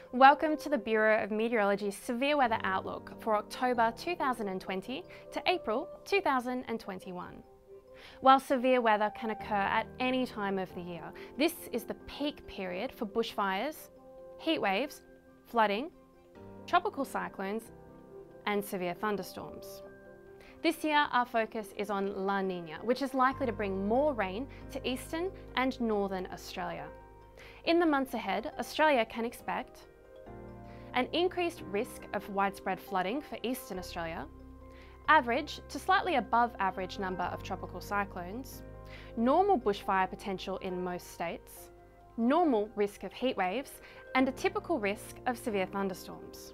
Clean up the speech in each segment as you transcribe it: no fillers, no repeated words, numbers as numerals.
Welcome to the Bureau of Meteorology's Severe Weather Outlook for October 2020 to April 2021. While severe weather can occur at any time of the year, this is the peak period for bushfires, heat waves, flooding, tropical cyclones, and severe thunderstorms. This year, our focus is on La Niña, which is likely to bring more rain to eastern and northern Australia. In the months ahead, Australia can expect an increased risk of widespread flooding for eastern Australia, average to slightly above average number of tropical cyclones, normal bushfire potential in most states, normal risk of heat waves, and a typical risk of severe thunderstorms.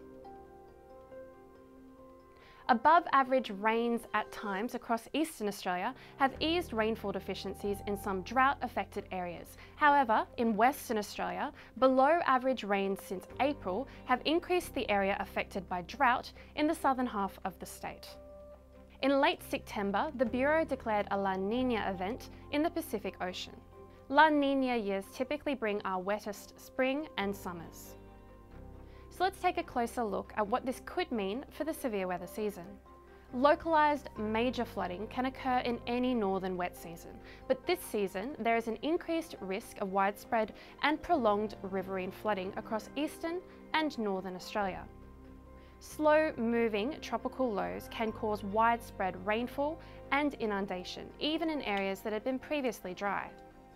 Above average rains at times across eastern Australia have eased rainfall deficiencies in some drought affected areas. However, in Western Australia, below average rains since April have increased the area affected by drought in the southern half of the state. In late September, the Bureau declared a La Niña event in the Pacific Ocean. La Niña years typically bring our wettest spring and summers. So let's take a closer look at what this could mean for the severe weather season. Localised major flooding can occur in any northern wet season, but this season there is an increased risk of widespread and prolonged riverine flooding across eastern and northern Australia. Slow-moving tropical lows can cause widespread rainfall and inundation, even in areas that had been previously dry.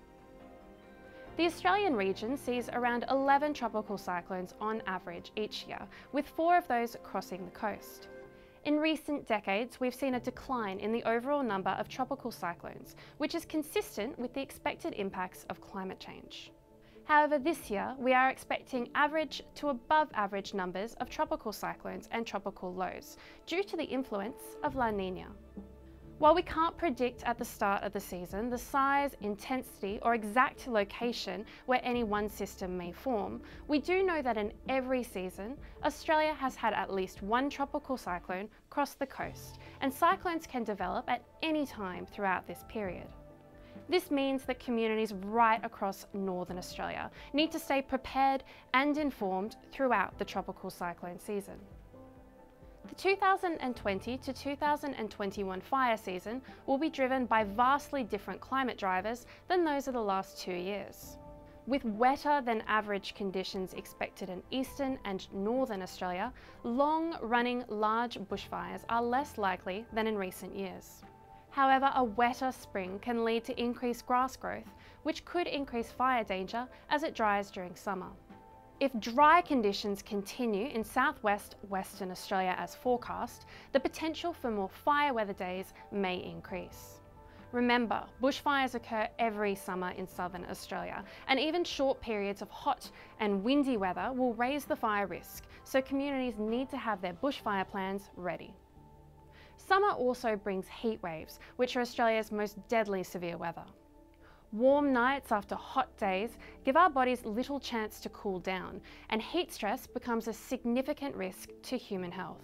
The Australian region sees around 11 tropical cyclones on average each year, with 4 of those crossing the coast. In recent decades, we've seen a decline in the overall number of tropical cyclones, which is consistent with the expected impacts of climate change. However, this year, we are expecting average to above average numbers of tropical cyclones and tropical lows, due to the influence of La Niña. While we can't predict at the start of the season the size, intensity, or exact location where any one system may form, we do know that in every season, Australia has had at least one tropical cyclone cross the coast, and cyclones can develop at any time throughout this period. This means that communities right across northern Australia need to stay prepared and informed throughout the tropical cyclone season. The 2020 to 2021 fire season will be driven by vastly different climate drivers than those of the last 2 years. With wetter than average conditions expected in eastern and northern Australia, long-running large bushfires are less likely than in recent years. However, a wetter spring can lead to increased grass growth, which could increase fire danger as it dries during summer. If dry conditions continue in southwest Western Australia as forecast, the potential for more fire weather days may increase. Remember, bushfires occur every summer in southern Australia, and even short periods of hot and windy weather will raise the fire risk, so communities need to have their bushfire plans ready. Summer also brings heat waves, which are Australia's most deadly severe weather. Warm nights after hot days give our bodies little chance to cool down, and heat stress becomes a significant risk to human health.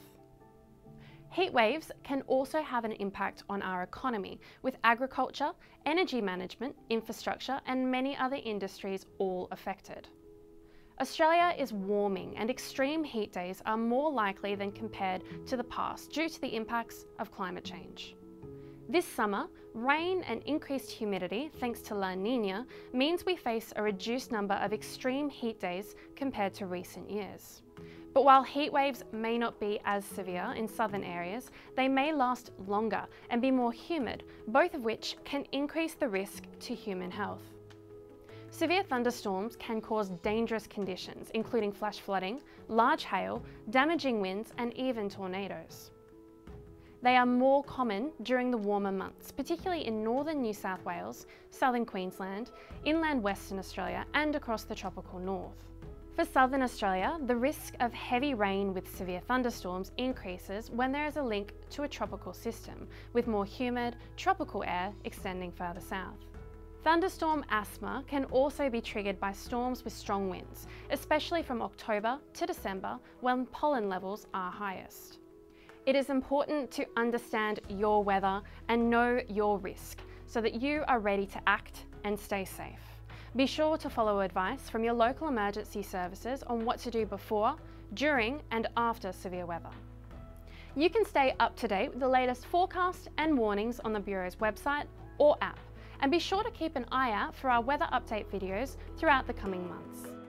Heat waves can also have an impact on our economy, with agriculture, energy management, infrastructure, and many other industries all affected. Australia is warming, and extreme heat days are more likely than compared to the past due to the impacts of climate change. This summer, rain and increased humidity, thanks to La Niña, means we face a reduced number of extreme heat days compared to recent years. But while heat waves may not be as severe in southern areas, they may last longer and be more humid, both of which can increase the risk to human health. Severe thunderstorms can cause dangerous conditions, including flash flooding, large hail, damaging winds, and even tornadoes. They are more common during the warmer months, particularly in northern New South Wales, southern Queensland, inland Western Australia, and across the tropical north. For southern Australia, the risk of heavy rain with severe thunderstorms increases when there is a link to a tropical system, with more humid, tropical air extending further south. Thunderstorm asthma can also be triggered by storms with strong winds, especially from October to December when pollen levels are highest. It is important to understand your weather and know your risk so that you are ready to act and stay safe. Be sure to follow advice from your local emergency services on what to do before, during and after severe weather. You can stay up to date with the latest forecasts and warnings on the Bureau's website or app, and be sure to keep an eye out for our weather update videos throughout the coming months.